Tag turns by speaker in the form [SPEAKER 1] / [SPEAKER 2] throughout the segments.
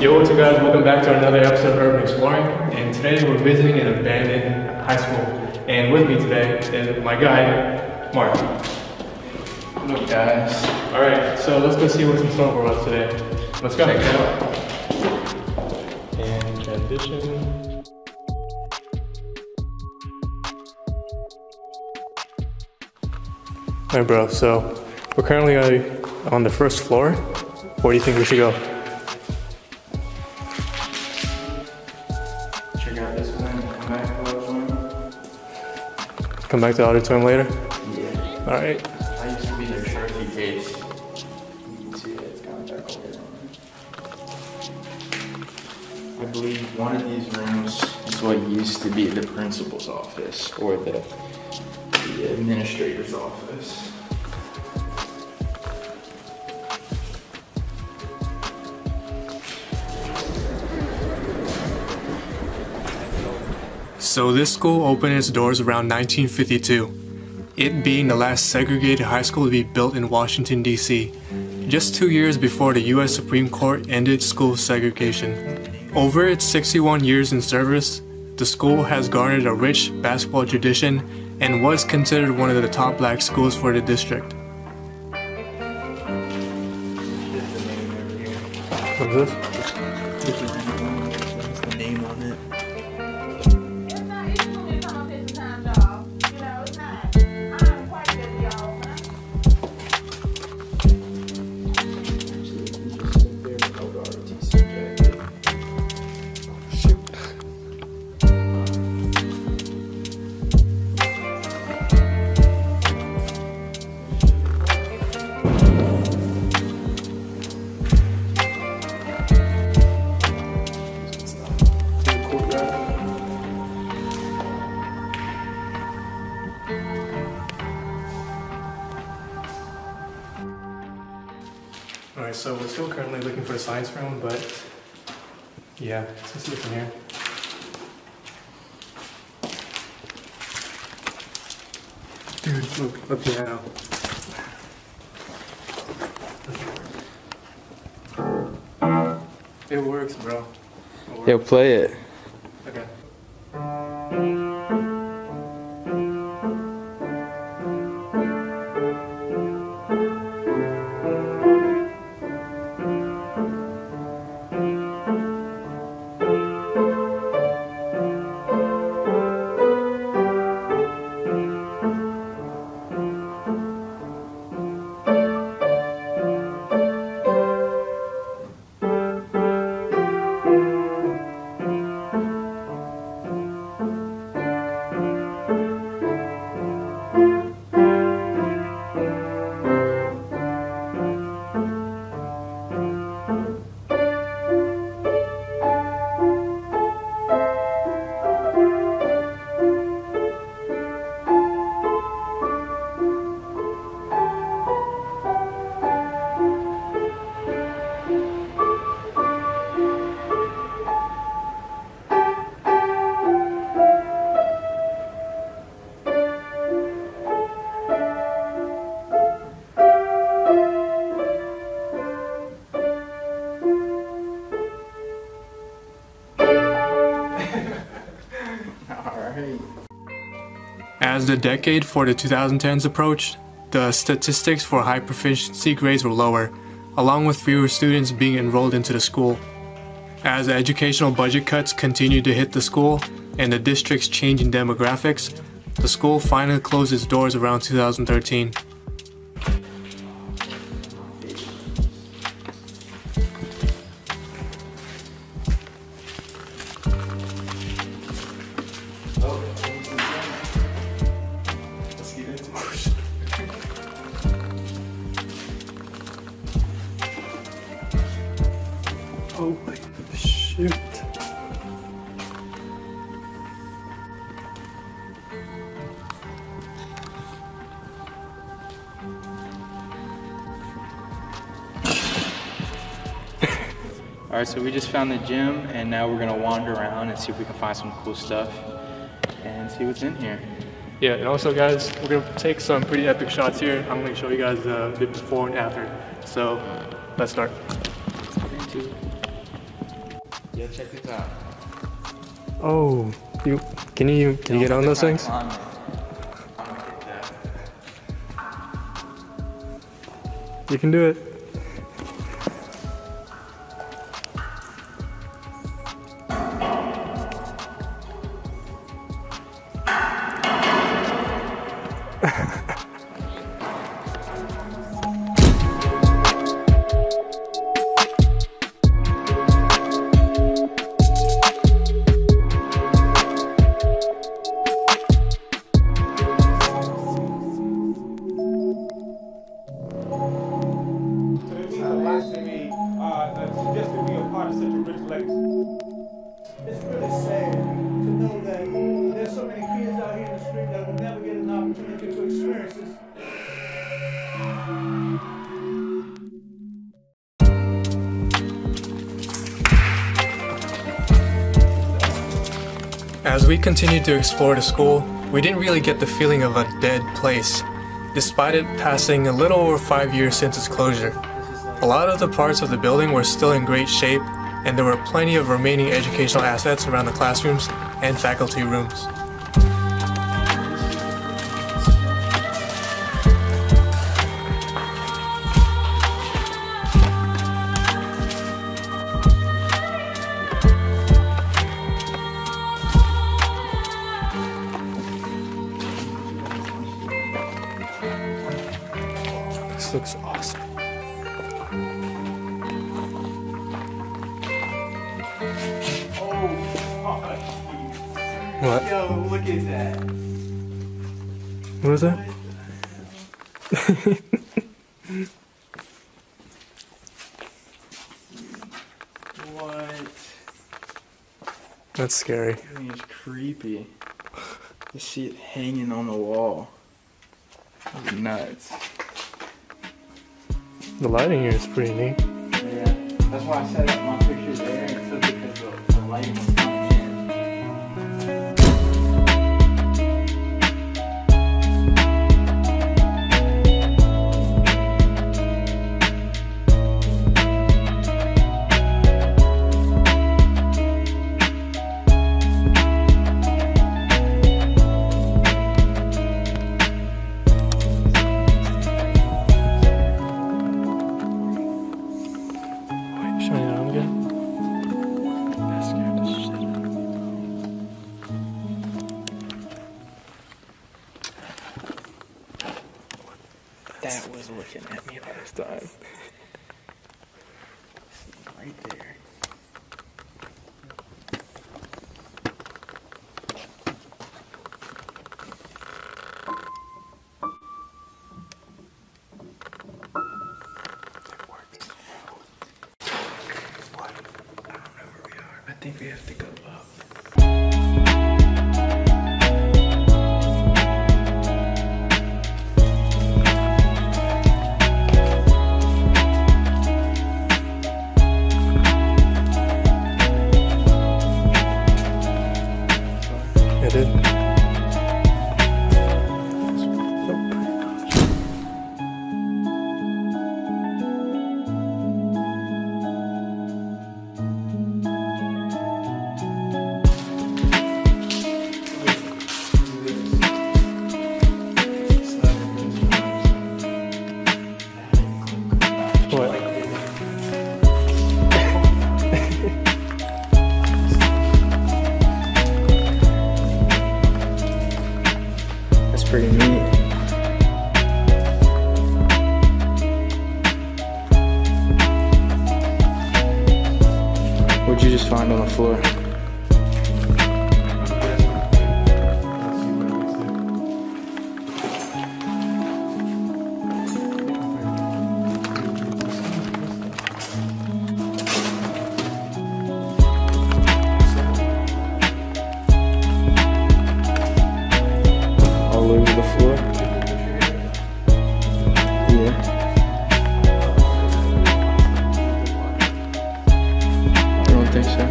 [SPEAKER 1] Yo, what's up guys? Welcome back to another episode of Urban Exploring. And today we're visiting an abandoned high school. And with me today is my guide, Mark.
[SPEAKER 2] Hello guys.
[SPEAKER 1] Alright, so let's go see what's in store for us today. Let's go.
[SPEAKER 2] Check it out.
[SPEAKER 1] And transition. Alright bro, so we're currently on the first floor. Where do you think we should go?
[SPEAKER 2] Check out this one and come back to the auditorium.
[SPEAKER 1] Come back to the auditorium later?
[SPEAKER 2] Yeah.
[SPEAKER 1] Alright.
[SPEAKER 2] I used to be their trophy case. You can see that it's kind of dark over there. I believe one of these rooms is what used to be the principal's office or the administrator's office.
[SPEAKER 1] So this school opened its doors around 1952, it being the last segregated high school to be built in Washington, D.C., just 2 years before the U.S. Supreme Court ended school segregation. Over its 61 years in service, the school has garnered a rich basketball tradition and was considered one of the top black schools for the district. What is this?
[SPEAKER 2] What's the name on it?
[SPEAKER 1] Alright, so we're still currently looking for the science room, but yeah, let's see what's in here. Dude, look, a piano. It works, bro. It works.
[SPEAKER 2] Yo, play it.
[SPEAKER 1] Okay. As the decade for the 2010s approached, the statistics for high proficiency grades were lower, along with fewer students being enrolled into the school. As the educational budget cuts continued to hit the school and the district's changing demographics, the school finally closed its doors around 2013. Holy shoot.
[SPEAKER 2] Alright, so we just found the gym and now we're gonna wander around and see if we can find some cool stuff and see what's in here.
[SPEAKER 1] Yeah, and also guys, we're gonna take some pretty epic shots here. I'm gonna show you guys the before and after. So let's start.
[SPEAKER 2] 3, 2. Yeah, check this out.
[SPEAKER 1] Oh, can you get on those things?
[SPEAKER 2] I'm gonna get that.
[SPEAKER 1] You can do it.
[SPEAKER 3] It's really sad to know that there's so many kids out here in the street that will never get an opportunity to experience this.
[SPEAKER 1] As we continued to explore the school, we didn't really get the feeling of a dead place, despite it passing a little over 5 years since its closure. A lot of the parts of the building were still in great shape, and there were plenty of remaining educational assets around the classrooms and faculty rooms. This looks awesome. What?
[SPEAKER 2] Yo, look at that.
[SPEAKER 1] What is that?
[SPEAKER 2] What?
[SPEAKER 1] That's scary.
[SPEAKER 2] I mean, it's creepy. To see it hanging on the wall. That's nuts.
[SPEAKER 1] The lighting here is pretty neat.
[SPEAKER 2] Yeah, that's why I set up my picture there, except because of the lighting was coming in.
[SPEAKER 1] Shine it on again.
[SPEAKER 2] That scared the shit out of me, bro. That was looking at me last time. Right there. I think we have to go up.
[SPEAKER 1] I did. What?
[SPEAKER 2] That's pretty neat. What'd you just find on the floor? All over the floor? Yeah. I don't think so.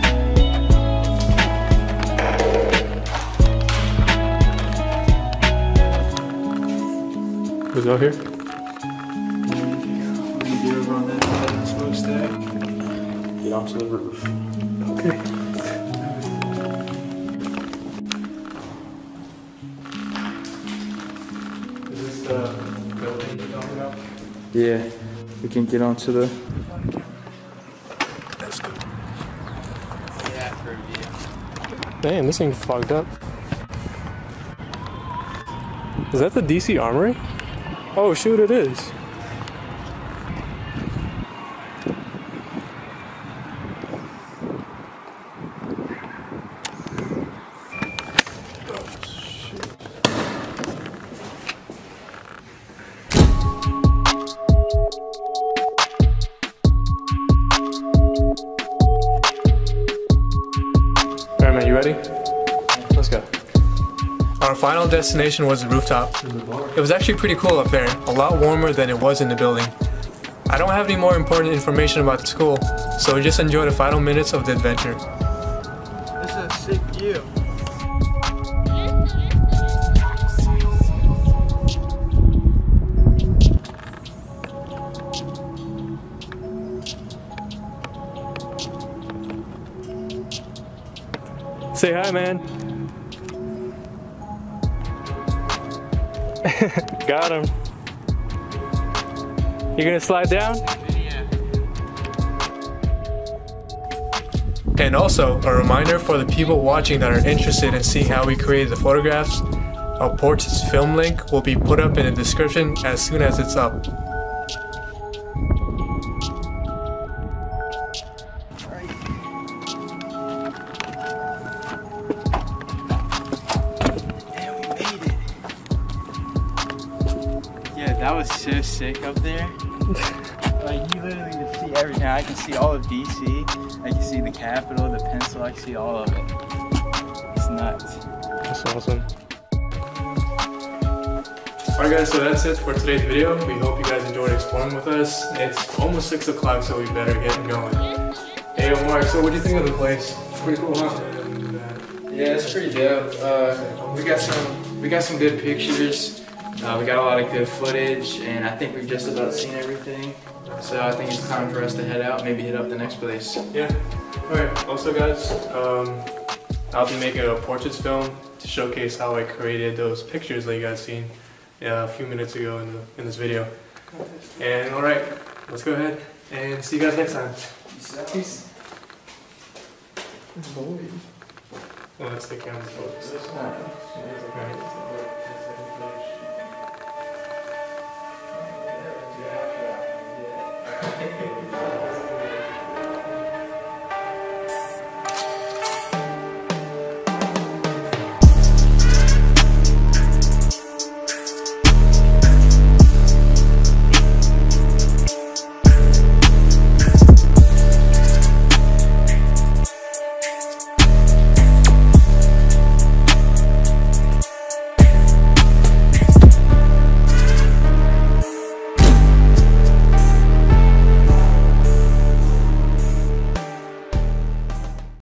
[SPEAKER 1] Was it out here?
[SPEAKER 2] Get onto the roof. the building you're talking about?
[SPEAKER 4] Yeah, we can get onto the.
[SPEAKER 1] Let's go.
[SPEAKER 2] Yeah, for a view.
[SPEAKER 1] Damn, this thing's fogged up. Is that the DC Armory? Oh shoot, it is. Alright man, you ready? Let's go. Our final destination was the rooftop. It was actually pretty cool up there, a lot warmer than it was in the building. I don't have any more important information about the school, so just enjoy the final minutes of the adventure.
[SPEAKER 2] This is a sick view.
[SPEAKER 1] Say hi, man. Got him. You gonna slide down?
[SPEAKER 2] Yeah.
[SPEAKER 1] And also, a reminder for the people watching that are interested in seeing how we created the photographs, our Portraits film link will be put up in the description as soon as it's up.
[SPEAKER 2] Yeah, that was so sick up there. Like, you literally can see everything. I can see all of DC. I can see the Capitol, the Pencil. I can see all of it. It's nuts.
[SPEAKER 1] That's awesome. Alright guys, so that's it for today's video. We hope you guys enjoyed exploring with us. It's almost 6 o'clock, so we better get going. Hey Omar, so what do you think of the place? It's pretty cool, huh?
[SPEAKER 4] Yeah, it's pretty dope. We got some good pictures. We got a lot of good footage, and I think we've just about seen everything. So I think it's time for us to head out, maybe hit up the next place.
[SPEAKER 1] Yeah. Alright, also guys, I'll be making a portraits film to showcase how I created those pictures that you guys seen a few minutes ago in this video. And alright, let's go ahead and see you guys next time. Peace. Well, let's take camera's focus. Alright.